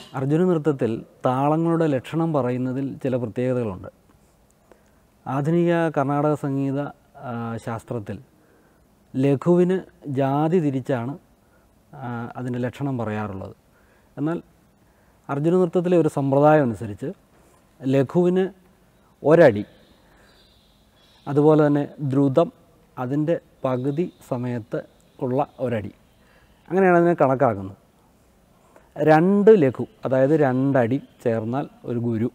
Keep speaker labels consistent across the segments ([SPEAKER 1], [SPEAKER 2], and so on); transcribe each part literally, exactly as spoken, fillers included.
[SPEAKER 1] അർജുന നൃത്തത്തിൽ താളങ്ങളുടെ ലക്ഷണം പറയുന്നതിൽ ചില പ്രത്യേകതകളുണ്ട്. ആധുനിക കർണാടക സംഗീത ശാസ്ത്രത്തിൽ ലഘുവിന് ജാതി തിരിച്ചാണ് അതിൻ്റെ ലക്ഷണം പറയാറുള്ളത്. എന്നാൽ അർജുന നൃത്തത്തിലെ ഒരു സമ്പ്രദായം അനുസരിച്ച് ലഘുവിന് ഒരടി, അതുപോലെ തന്നെ ദ്രുതം അതിൻ്റെ പകുതി സമയത്ത് ഉള്ള ഒരടി, അങ്ങനെയാണ് അതിനെ കണക്കാക്കുന്നത്. രണ്ട് ലഘു, അതായത് രണ്ടടി ചേർന്നാൽ ഒരു ഗുരു,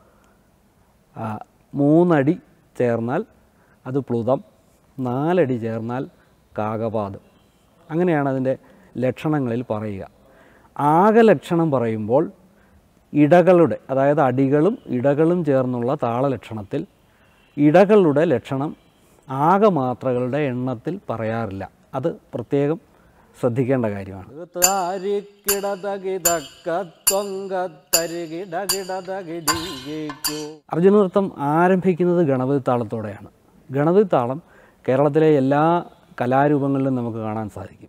[SPEAKER 1] മൂന്നടി ചേർന്നാൽ അത് പ്ലുതം, നാലടി ചേർന്നാൽ കാകപാദം, അങ്ങനെയാണ് അതിൻ്റെ ലക്ഷണങ്ങളിൽ പറയുക. ആകെ ലക്ഷണം പറയുമ്പോൾ ഇടകളുടെ, അതായത് അടികളും ഇടകളും ചേർന്നുള്ള താളലക്ഷണത്തിൽ ഇടകളുടെ ലക്ഷണം ആകെ മാത്രകളുടെ എണ്ണത്തിൽ പറയാറില്ല. അത് പ്രത്യേകം ശ്രദ്ധിക്കേണ്ട കാര്യമാണ്. അർജുന നൃത്തം ആരംഭിക്കുന്നത് ഗണപതി താളത്തോടെയാണ്. ഗണപതി താളം കേരളത്തിലെ എല്ലാ കലാരൂപങ്ങളിലും നമുക്ക് കാണാൻ സാധിക്കും.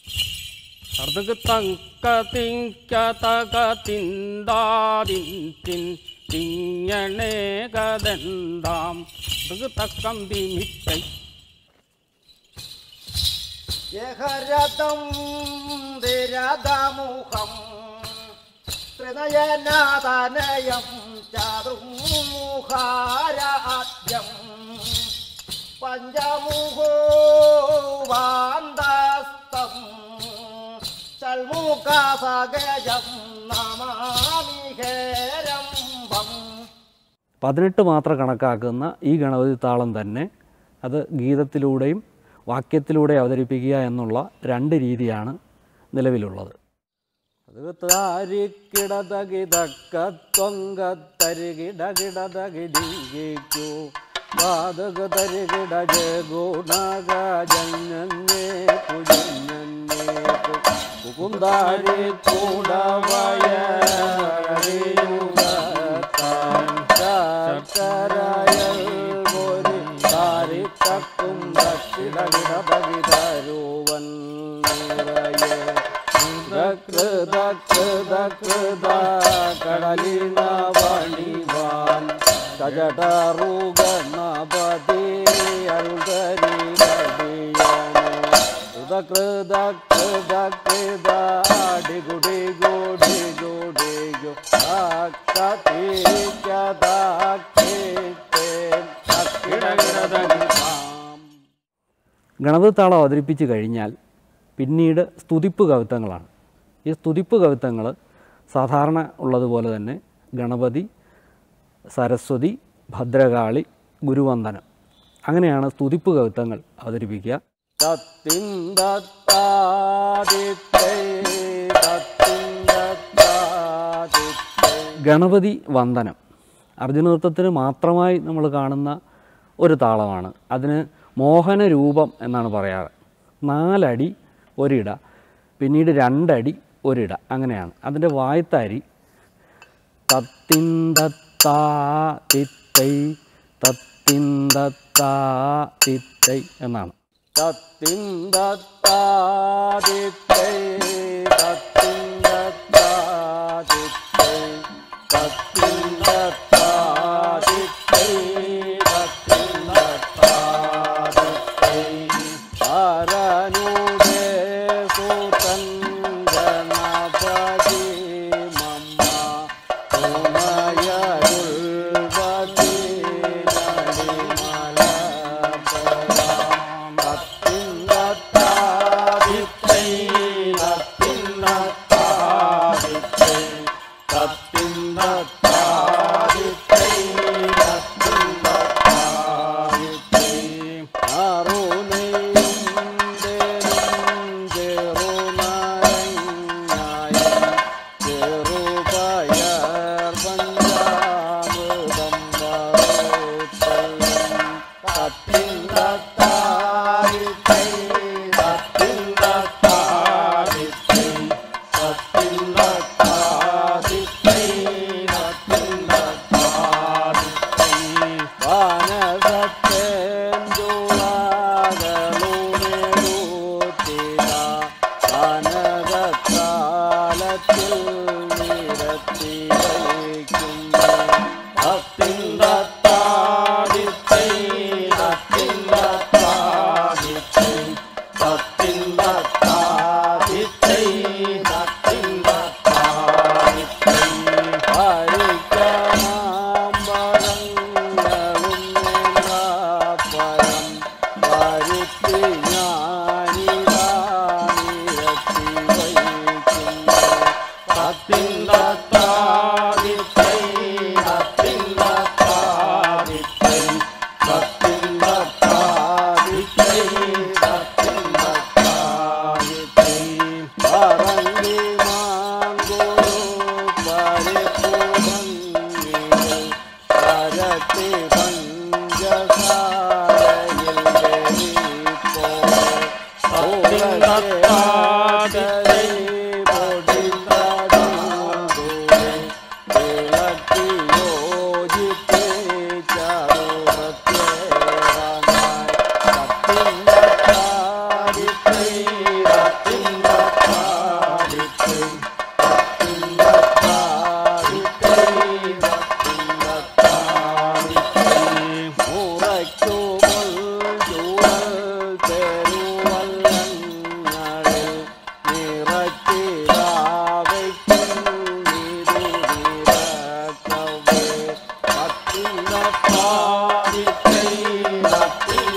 [SPEAKER 2] യഹരദം ദിരദമുഖം ത്രിനയനാദനയം ചതുർമുഖാരാദ്യം പഞ്ചമുഖോ വാന്തസ്തം ചൽമുഖസഗജം നമാമിഹേരംഭം.
[SPEAKER 1] പതിനെട്ട് മാത്രം കണക്കാക്കുന്ന ഈ ഗണപതി താളം തന്നെ അത് ഗീതത്തിലൂടെയും വാക്യത്തിലൂടെ അവതരിപ്പിക്കുക എന്നുള്ള രണ്ട് രീതിയാണ് നിലവിലുള്ളത്.
[SPEAKER 2] കടലിന വണിവാൻ കജടറുഗണപതി അരുകരി
[SPEAKER 1] ഗണപതി താളം അവതരിപ്പിച്ച് കഴിഞ്ഞാൽ പിന്നീട് സ്തുതിപ്പ് കവിത്തങ്ങളാണ്. ഈ സ്തുതിപ്പ് കവിത്തങ്ങൾ സാധാരണ ഉള്ളതുപോലെ തന്നെ ഗണപതി, സരസ്വതി, ഭദ്രകാളി, ഗുരുവന്ദനം, അങ്ങനെയാണ് സ്തുതിപ്പ് കവിത്തങ്ങൾ അവതരിപ്പിക്കുക. ഗണപതി വന്ദനം അർജുന നൃത്തത്തിന് മാത്രമായി നമ്മൾ കാണുന്ന ഒരു താളമാണ്. അതിന് മോഹന രൂപം എന്നാണ് പറയാറ്. നാലടി ഒരിട, പിന്നീട് രണ്ടടി ഒരിട, അങ്ങനെയാണ്. അതിൻ്റെ വായ്ത്താരി തത്തിന്തത്താ തിത്തൈ തത്തിന്തത്താ തിത്തൈ എന്നാണ്.
[SPEAKER 2] തത്തിന്തത്താ തിത്തൈ തത്തിന്തത്താ തിത്തൈ തത്തിന്തത്താ തിത്തൈ തത്തിന്തത്താ തിത്തൈ ആരനുദേ സൂതൻ ഗണപതി മമ്മ തുമയരുൾവതി നടിമല തത്തിന്തത്താ തിത്തൈ തത്തിന്തത്താ തിത്തൈ തത്തിന്തത്താ തിത്തൈ തത്തിന്തത്താ തിത്തൈ ആറുനെയും ദേനും ചെറുനാരങ്ങായും ചെറുപയർ പഞ്ചാമൃതം വറുത്തലും തത്തിന്തത്താ തിത്തൈ തത്തിന്തത്താ തിത്തൈ തത്തിന്തത്താ തിത്തൈ തത്തിന്തത്താ തിത്തൈ വാനസത്തേഞ്ചുളകളുമെടുത്തിര വാനകത്താലത്തിൽ നിര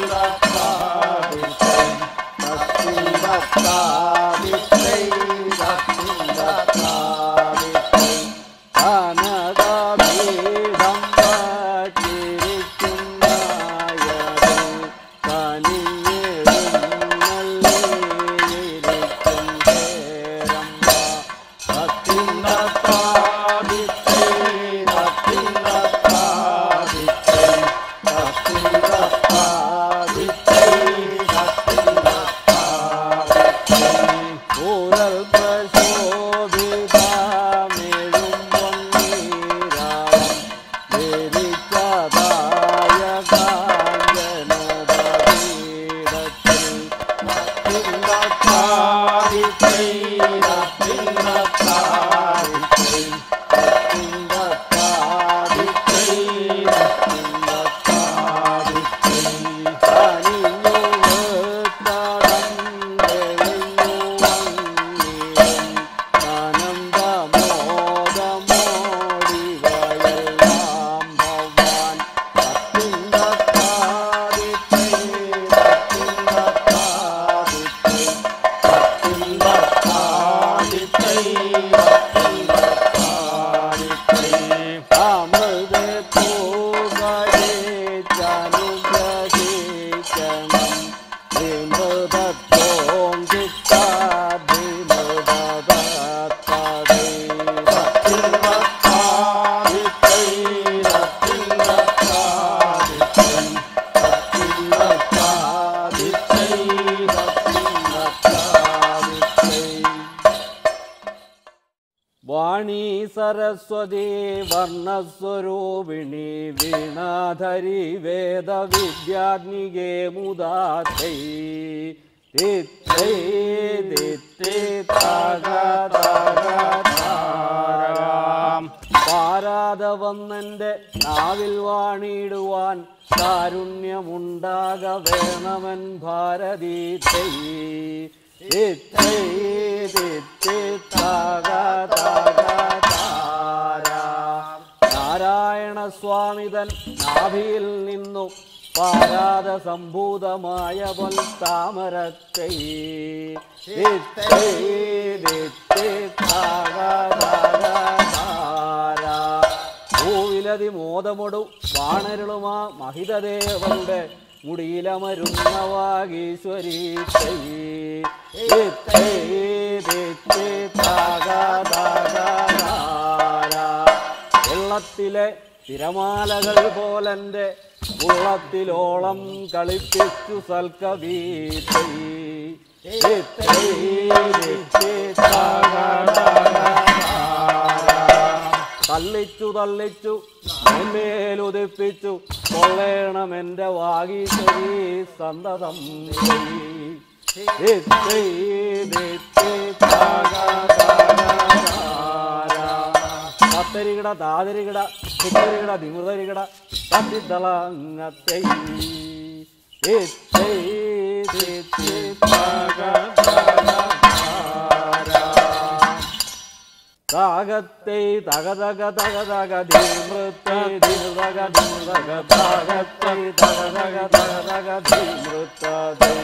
[SPEAKER 1] വാണി സരസ്വതി വർണ്ണസ്വരൂപിണി വീണാധരി വേദവിദ്യാഗ്നികേ മുദാത്തൈ തിത്തൈ തിത്തി താക താക താരാം. പാരാതെ വന്നെൻ്റെ നാവിൽ വാണിടുവാൻ കാരുണ്യമുണ്ടാക വേണമൻ ഭാരതീ തൈ തിത്തൈ തിത്തി താക താക താരാം. നാരായണ സ്വാമിതൻ നാഭിയിൽ നിന്നു പാരാത സംഭൂതമായ പൊൻ താമരക്കൈ തിത്തൈ തിത്തി താക താക താരാം. ഭൂവിലതി മോദമൊടു വാണരുളുമാ മഹിതദേവരുടെ മുടിയിലമരുന്ന വാഗീശ്വരീ തൈ തിത്തൈ തിത്തി താക താക താരാം. വെള്ളത്തിലെ തിരമാലകൾ പോലെൻ്റെ ഉള്ളത്തിലോളം കളിപ്പിച്ചു സൽക്കവീ തൈ തിത്തൈ തിത്തി താക താക താരാം. തള്ളിച്ചു തള്ളിച്ചു മേലുദിപ്പിച്ചു കൊള്ളേണമെൻ്റെ വാഗീശ്വരീ സന്തതം തിത്തൈ തിത്തി താക താക താരാം. തത്തരികിട താതിരികിട ചിത്തരികിട ദിമുതരികിട തത്തിത്തളങ്ങത്തൈ തിത്തൈ തിത്തി താക താക താരാം. താകത്തൈ തകതക തകതക ധീമൃത്തൈ ധീമൃതക ധീമൃതക താകത്തൈ തകതക തകതക ധീമൃത്തൈ.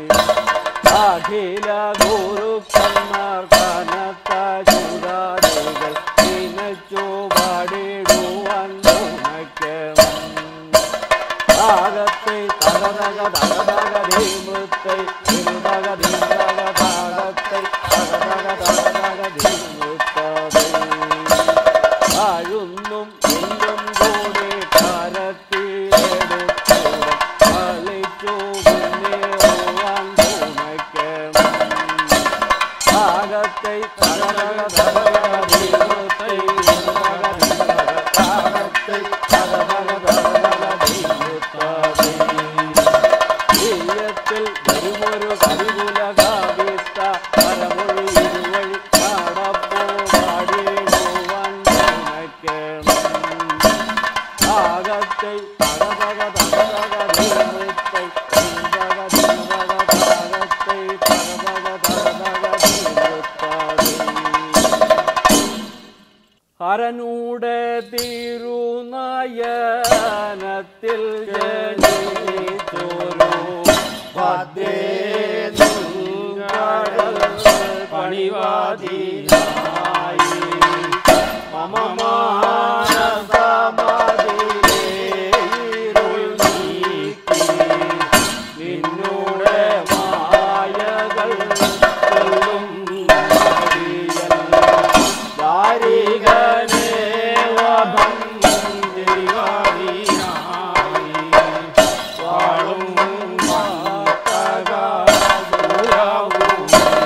[SPEAKER 1] അഖില ഗുരുക്കന്മാർ കനത്ത ചൂടാദികൾ നിനച്ചു പാടിടുവാൻ തുണയ്ക്കണം. താകത്തൈ തകതക തകതക ധീമൃത്തൈ ധീമൃതക ധീമൃതക താകത്തൈ തകതക തകതക ധീമൃത്തൈ. താഴുന്നും എല്ലും കൂടി കരത്തിലെടുത്തു കളിച്ചു മുന്നേറുവാൻ തുണയ്ക്കണം. താകത്തൈ തകതക തകതക ധീമൃത്തൈ ധീമൃതക ധീമൃതക താകത്തൈ തകതക തകതക ധീമൃത്തൈ. ീയത്തിൽ വരുമൊരു കരികുല കാവിത്ത പരമൊഴി ഇരുവഴി നടപ്പോ പാടിടുവാൻ തുണയ്ക്കണം. താകത്തൈ തകതക തകതക ധീമൃത്തൈ ധീമൃതക ധീമൃതക താകത്തൈ തകതക തകതക ധീമൃത്തൈ. ഹരനൂടെ തിരുനയനത്തിൽ ജനിച്ചൊരു
[SPEAKER 2] മമ മാനസമതിലേ ഇരുൾ നീക്കി നിന്നോടെ മായകൾ കൊല്ലും ദാരികനേ വധം ദിവാരിനായി വാളും മാതകാദുരവും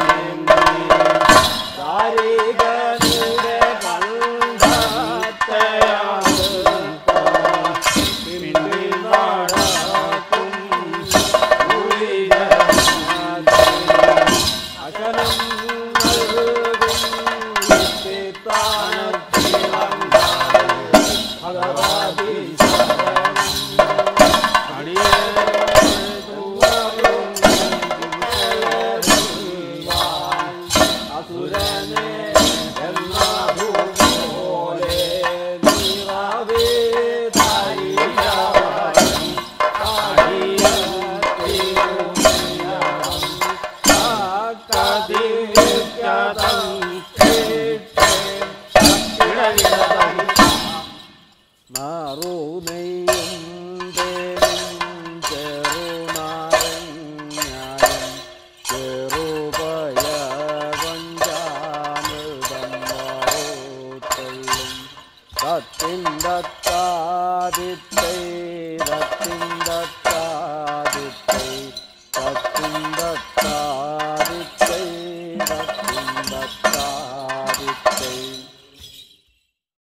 [SPEAKER 2] ദാരികനുടെ കണ്ഠത്തെയാണ് പിന്നിൽ നടക്കും അശനം നൽകും ഭഗവതി അസുരനെ എന്നതുപോലെ നിറവേ നാറു നെയ്യ